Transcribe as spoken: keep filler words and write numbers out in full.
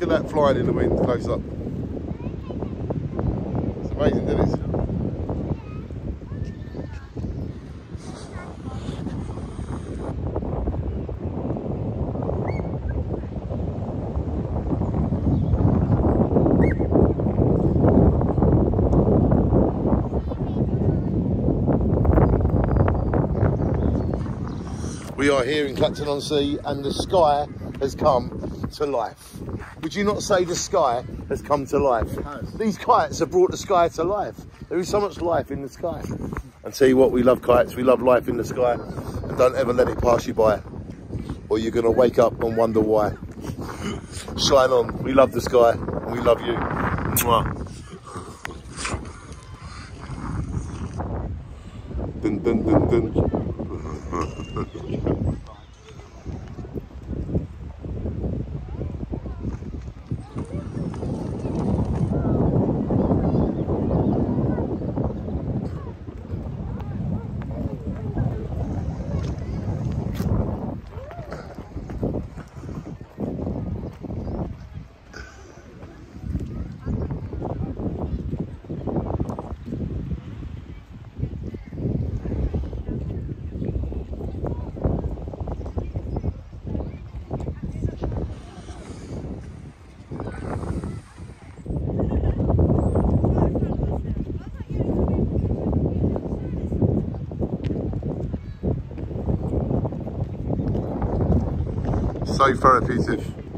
that flying in the wind close up. It's amazing, isn't it? We are here in Clacton-on-Sea and the sky has come to life. Would you not say the sky has come to life? These kites have brought the sky to life. There is so much life in the sky. And tell you what, we love kites, we love life in the sky, and don't ever let it pass you by, or you're gonna wake up and wonder why. Shine on, we love the sky, and we love you. Mwah. Dun, dun, dun, dun. So therapeutic.